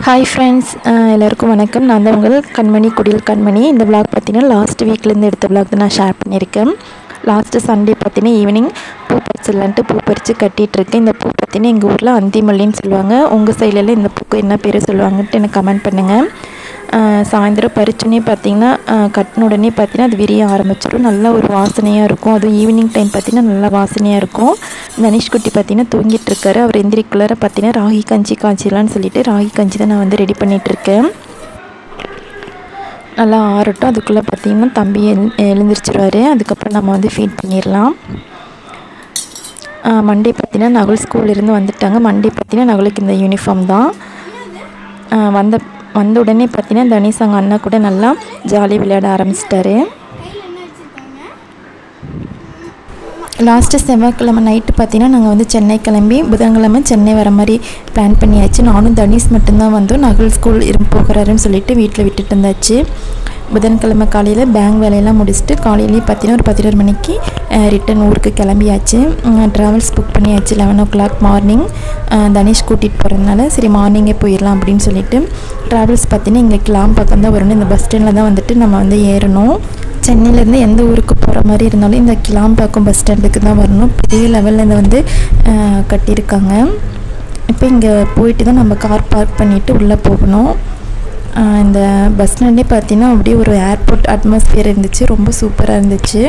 Hi friends, எல்லாருக்கும் வணக்கம். நான் தான் உங்கள் கண்மணி குடில் கண்மணி. இந்த விளாக் பார்த்தீங்கன்னா லாஸ்ட் வீக்லேருந்து எடுத்த விளாக் தான் நான் ஷேர் பண்ணியிருக்கேன். லாஸ்ட்டு சண்டே பார்த்தீங்கன்னா ஈவினிங் பூ பறிச்சிடலான்ட்டு பூ பறித்து கட்டிகிட்ருக்கேன். இந்த பூ பார்த்தீங்கன்னா எங்கள் ஊரில் அந்திமல்லின்னு சொல்லுவாங்க. உங்கள் சைட்லலாம் இந்த பூக்கு என்ன பேர் சொல்லுவாங்கன்ட்டு எனக்கு கமெண்ட் பண்ணுங்கள். சாயந்தரம் பறிச்சோன்னே பார்த்திங்கன்னா கட்டின உடனே பார்த்திங்கன்னா அது விரிய ஆரம்பிச்சிடும். நல்லா ஒரு வாசனையாக இருக்கும். அதுவும் ஈவினிங் டைம் பார்த்திங்கன்னா நல்லா வாசனையாக இருக்கும். தனுஷ்குட்டி பார்த்திங்கன்னா தூங்கிட்டு இருக்காரு. அவர் எந்திரிக்குள்ளார பார்த்திங்கன்னா ராகி கஞ்சி காய்ச்சிடலான்னு சொல்லிட்டு ராகி கஞ்சி தான் நான் வந்து ரெடி பண்ணிகிட்ருக்கேன். நல்லா ஆறட்டும். அதுக்குள்ளே பார்த்திங்கன்னா தம்பி எழுந்திரிச்சிருவார். அதுக்கப்புறம் நம்ம வந்து ஃபீட் பண்ணிடலாம். மண்டே பார்த்திங்கன்னா நகுல் ஸ்கூல்லேருந்து வந்துட்டாங்க. மண்டே பார்த்திங்கன்னா நகுலுக்கு இந்த யூனிஃபார்ம் தான். வந்த உடனே பார்த்திங்கன்னா தனிஷ் அவங்க அண்ணா கூட நல்லா ஜாலியாக விளையாட ஆரம்பிச்சிட்டாரு. லாஸ்ட்டு செவ்வாய்க்கிழமை நைட்டு பார்த்திங்கன்னா நாங்கள் வந்து சென்னை கிளம்பி புதன்கிழமை சென்னை வர மாதிரி பிளான் பண்ணியாச்சு. நானும் தனிஷ் மட்டும்தான் வந்தோம். நகுல் ஸ்கூல் போகிறாருன்னு சொல்லிட்டு வீட்டில் விட்டுட்டு இருந்தாச்சு. புதன்கிழமை காலையில் பேங்க் வேலையெல்லாம் முடிச்சுட்டு காலையிலேயே பார்த்திங்கன்னா ஒரு 11 மணிக்கு ரிட்டன் ஊருக்கு கிளம்பியாச்சு. ட்ராவல்ஸ் புக் பண்ணியாச்சு 11 o'clock மார்னிங். தனிஷ் கூட்டிகிட்டு போகிறதுனால சரி மார்னிங்கே போயிடலாம் அப்படின்னு சொல்லிட்டு ட்ராவல்ஸ் பார்த்திங்கன்னா இங்கே கிளாம்பாக்கம் தான் வரணும். இந்த பஸ் ஸ்டாண்டில் தான் வந்துட்டு நம்ம வந்து ஏறணும். சென்னையிலேருந்து எந்த ஊருக்கு போகிற மாதிரி இருந்தாலும் இந்த கிளாம்பாக்கம் பஸ் ஸ்டாண்டுக்கு தான் வரணும். பெரிய லெவலில் இதை வந்து கட்டியிருக்காங்க. இப்போ இங்கே போயிட்டு தான் நம்ம கார் பார்க் பண்ணிவிட்டு உள்ளே போகணும். இந்த பஸ் ஸ்டாண்டே பார்த்திங்கன்னா அப்படியே ஒரு ஏர்போர்ட் அட்மாஸ்பியர் இருந்துச்சு. ரொம்ப சூப்பராக இருந்துச்சு.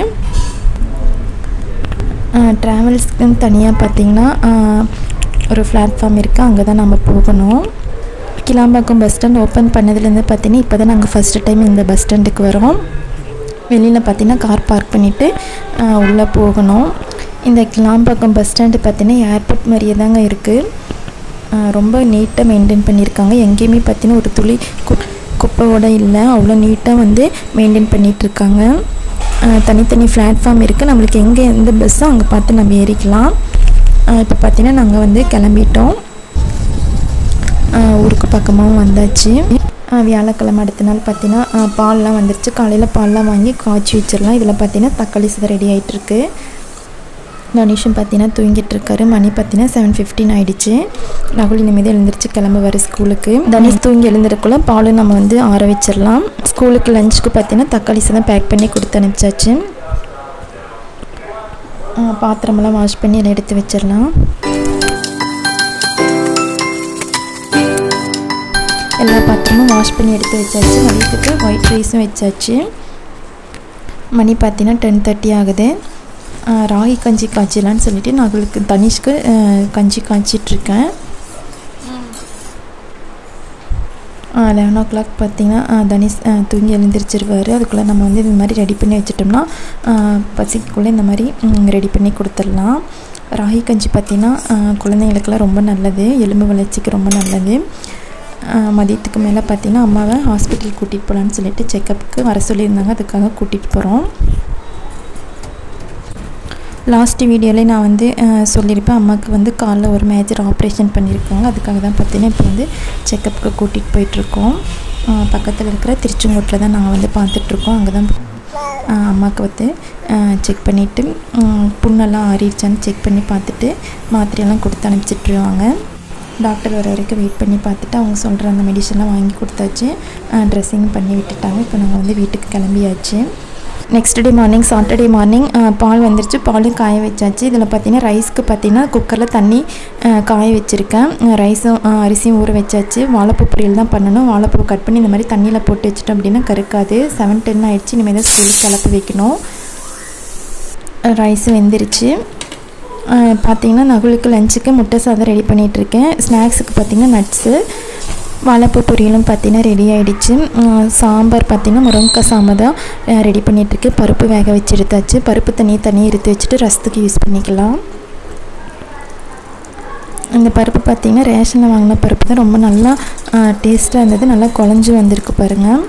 ட்ராவல்ஸ்க்குன்னு தனியாக பார்த்திங்கன்னா ஒரு பிளாட்ஃபார்ம் இருக்குது. அங்கே தான் நம்ம போகணும். கிளாம்பாக்கம் பஸ் ஸ்டாண்ட் ஓப்பன் பண்ணதுலேருந்து பார்த்திங்கன்னா இப்போ தான் நாங்கள் ஃபஸ்ட்டு டைம் இந்த பஸ் ஸ்டாண்டுக்கு வரோம். வெளியில் பார்த்திங்கன்னா கார் பார்க் பண்ணிவிட்டு உள்ளே போகணும். இந்த கிளாம்பாக்கம் பஸ் ஸ்டாண்டு பார்த்திங்கன்னா ஏர்போர்ட் மாதிரியே தாங்க இருக்குது. ரொம்ப நீட்டாக மெயின்டைன் பண்ணியிருக்காங்க. எங்கேயுமே பார்த்திங்கன்னா ஒரு துளி குப்பையோட இல்லை. அவ்வளோ நீட்டாக வந்து மெயின்டைன் பண்ணிகிட்ருக்காங்க. தனித்தனி பிளாட்ஃபார்ம் இருக்குது. நம்மளுக்கு எங்கே எந்த பஸ்ஸோ அங்கே பார்த்து நம்ம ஏறிக்கலாம். இப்போ பார்த்திங்கன்னா நாங்கள் வந்து கிளம்பிட்டோம். ஊருக்கு பக்கமாகவும் வந்தாச்சு. வியாழக்கிழமை அடுத்த நாள் பார்த்திங்கன்னா பால்லாம் வந்துருச்சு. காலையில் பால்லாம் வாங்கி காய்ச்சி வச்சிடலாம். இதில் பார்த்திங்கன்னா தக்காளி சாதம் ரெடி ஆகிட்டுருக்கு. தனுஷும் பார்த்திங்கன்னா தூங்கிட்டு இருக்காரு. மணி பார்த்திங்கன்னா 7:15 ஆகிடுச்சு. நகுல் இனிமேல் எழுந்திரிச்சு கிளம்புவார் ஸ்கூலுக்கு. தனுஷ் தூங்கி எழுந்திருக்குள்ள பாலும் நம்ம வந்து ஆற வச்சிடலாம். ஸ்கூலுக்கு லஞ்சுக்கு பார்த்திங்கன்னா தக்காளி சாதம் பேக் பண்ணி கொடுத்து அனுப்பிச்சாச்சு. பாத்திரமெல்லாம் வாஷ் பண்ணி எல்லாம் எடுத்து வச்சிடலாம். எல்லா பாத்திரமும் வாஷ் பண்ணி எடுத்து வச்சாச்சு. மதியத்துக்கு ஒயிட் ரைஸும் வச்சாச்சு. மணி பார்த்திங்கன்னா 10:30 ஆகுது. ராகி கஞ்சி காய்ச்சலான்னு சொல்லிவிட்டு நான் அவளுக்கு தனிஷ்க்கு கஞ்சி காய்ச்சிட்ருக்கேன். 11 o'clock பார்த்திங்கன்னா தனிஷ் தூங்கி எழுந்திரிச்சிருவார். அதுக்குள்ளே நம்ம வந்து இது மாதிரி ரெடி பண்ணி வச்சிட்டோம்னா பசிக்குள்ளே இந்த மாதிரி ரெடி பண்ணி கொடுத்துடலாம். ராகி கஞ்சி பார்த்திங்கன்னா குழந்தைங்களுக்கெல்லாம் ரொம்ப நல்லது. எலும்பு வளர்ச்சிக்கு ரொம்ப நல்லது. மதியத்துக்கு மேலே பார்த்திங்கன்னா அம்மாவை ஹாஸ்பிட்டல் கூட்டிகிட்டு போகலான்னு சொல்லிட்டு செக்கப்புக்கு வர சொல்லியிருந்தாங்க. அதுக்காக கூட்டிகிட்டு போகிறோம். லாஸ்ட் வீடியோவில் நான் வந்து சொல்லியிருப்பேன் அம்மாவுக்கு வந்து காலில் ஒரு மேஜர் ஆப்ரேஷன் பண்ணியிருக்காங்க. அதுக்காக தான் பார்த்திங்கன்னா இப்போ வந்து செக்கப்புக்கு கூட்டிகிட்டு போயிட்டுருக்கோம். பக்கத்தில் இருக்கிற திருச்செங்கோட்டில் தான் நாங்கள் வந்து பார்த்துட்ருக்கோம். அங்கே தான் அம்மாவுக்கு வந்து செக் பண்ணிவிட்டு புண்ணெல்லாம் ஆறிடுச்சான்னு செக் பண்ணி பார்த்துட்டு மாத்திரையெல்லாம் கொடுத்து அனுப்பிச்சிட்ருவாங்க. டாக்டர் வர வரைக்கும் வெயிட் பண்ணி பார்த்துட்டு அவங்க சொல்கிற அந்த மெடிசன்லாம் வாங்கி கொடுத்தாச்சு. ட்ரெஸ்ஸிங் பண்ணி விட்டுட்டாங்க. இப்போ நாங்கள் வந்து வீட்டுக்கு கிளம்பியாச்சு. Next day morning Saturday morning பால் வந்துருச்சு. பாலும் காய வச்சாச்சு. இதில் பார்த்திங்கன்னா ரைஸ்க்கு பார்த்திங்கன்னா குக்கரில் தண்ணி காய வச்சுருக்கேன். ரைஸும் அரிசியும் ஊற வச்சாச்சு. வாழைப்பூ பொரியல் தான் பண்ணணும். வாழைப்பூ கட் பண்ணி இந்த மாதிரி தண்ணியில் போட்டு வச்சுட்டோம் அப்படின்னா கருக்காது. 7:10 ஆகிடுச்சு. இனிமேல் தான் ஸ்கூலுக்கு கிளப்பி வைக்கணும். ரைஸு வெந்துருச்சு. பார்த்திங்கன்னா நகுலுக்கு லஞ்சுக்கு முட்டை சாதம் ரெடி பண்ணிகிட்ருக்கேன். ஸ்நாக்ஸுக்கு பார்த்திங்கன்னா நட்ஸு வாழைப்பூ பொரியலும் பார்த்திங்கன்னா ரெடி ஆகிடுச்சு. சாம்பார் பார்த்திங்கன்னா முருங்கைக்காய் சாம்பார் தான் ரெடி பண்ணிகிட்ருக்கு. பருப்பு வேக வச்சு எடுத்தாச்சு. பருப்பு தனியாக எடுத்து வச்சுட்டு ரசத்துக்கு யூஸ் பண்ணிக்கலாம். இந்த பருப்பு பார்த்திங்கன்னா ரேஷனில் வாங்கின பருப்பு தான் ரொம்ப நல்லா டேஸ்ட்டாக இருந்தது. நல்லா குழஞ்சி வந்திருக்கு பாருங்கள்.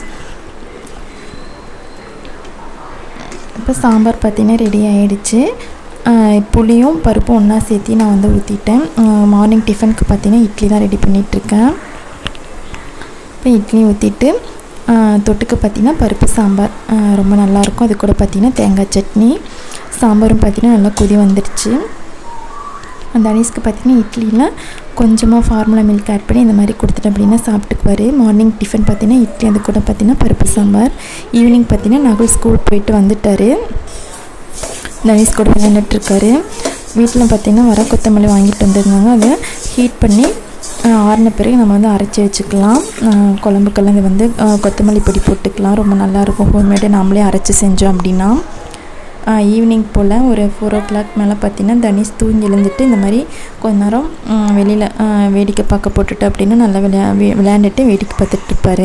இப்போ சாம்பார் பார்த்திங்கன்னா ரெடி ஆகிடுச்சு. புளியும் பருப்பும் ஒன்றா சேர்த்து நான் வந்து ஊற்றிட்டேன். மார்னிங் டிஃபனுக்கு பார்த்திங்கன்னா இட்லி தான் ரெடி பண்ணிகிட்ருக்கேன். இப்போ இட்லி ஊற்றிட்டு தொட்டுக்கு பார்த்திங்கன்னா பருப்பு சாம்பார் ரொம்ப நல்லாயிருக்கும். அது கூட பார்த்திங்கன்னா தேங்காய் சட்னி. சாம்பாரும் பார்த்திங்கன்னா நல்லா கொதி வந்துடுச்சு. தனிஷ்க்கு பார்த்திங்கன்னா இட்லியில் கொஞ்சமாக ஃபார்முலா மில்க் ஆட் பண்ணி இந்த மாதிரி கொடுத்துட்டு அப்படின்னா சாப்பிட்டுக்குவார். மார்னிங் டிஃபன் பார்த்திங்கன்னா இட்லி, அது கூட பார்த்திங்கன்னா பருப்பு சாம்பார். ஈவினிங் பார்த்திங்கன்னா நகுல் ஸ்கூல் போயிட்டு வந்துட்டார். தனிஷ் கூட விளையாண்டுட்ருக்காரு. வீட்டில் பார்த்திங்கன்னா வர கொத்தமல்லி வாங்கிட்டு வந்திருந்தாங்க. அதை ஹீட் பண்ணி ஆறின பிறகு நம்ம வந்து அரைச்சி வச்சுக்கலாம். குழம்புக்கெல்லாம் இது வந்து கொத்தமல்லி பொடி போட்டுக்கலாம். ரொம்ப நல்லாயிருக்கும் ஹோம்மேடு நாமளே அரைச்சி செஞ்சோம் அப்படின்னா. ஈவினிங் போல் ஒரு 4 o'clock மேலே பார்த்திங்கன்னா தனிஷ் தூங்கி எழுந்துட்டு இந்த மாதிரி கொஞ்ச நேரம் வெளியில் வேடிக்கை பார்க்க போட்டுட்டு அப்படின்னா நல்லா விளையாண்டுட்டு வேடிக்கை பார்த்துட்ருப்பார்.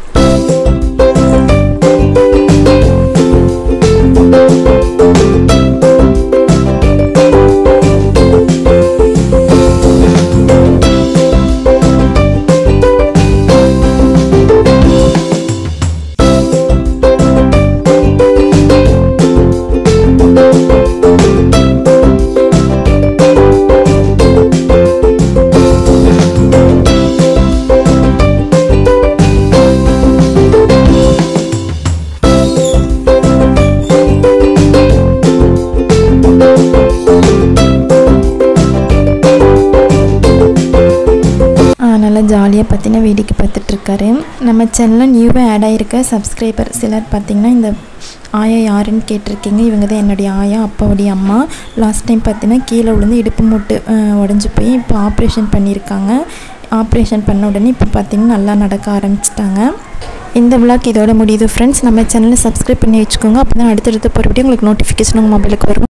நல்லா ஜாலியாக பார்த்தீங்கன்னா வேடிக்கை பார்த்துட்ருக்காரு. நம்ம சேனலில் நியூவாக ஆட் ஆகிருக்க சப்ஸ்கிரைபர் சிலர் பார்த்திங்கன்னா இந்த ஆயா யாருன்னு கேட்டிருக்கீங்க. இவங்க தான் என்னுடைய ஆயா, அப்பாவுடைய அம்மா. லாஸ்ட் டைம் பார்த்திங்கன்னா கீழே விழுந்து இடுப்பு மூட்டு உடஞ்சி போய் இப்போ ஆப்ரேஷன் பண்ணியிருக்காங்க. ஆப்ரேஷன் பண்ண உடனே இப்போ பார்த்திங்கன்னா நல்லா நடக்க ஆரம்பிச்சிட்டாங்க. இந்த விளாக் இதோட முடியுது ஃப்ரெண்ட்ஸ். நம்ம சேனலை சப்ஸ்கிரைப் பண்ணி வச்சுக்கோங்க. அப்போ தான் அடுத்தடுத்த போகிற வீடியோ உங்களுக்கு நோட்டிஃபிகேஷன் உங்கள் மொபைலுக்கு வரும்.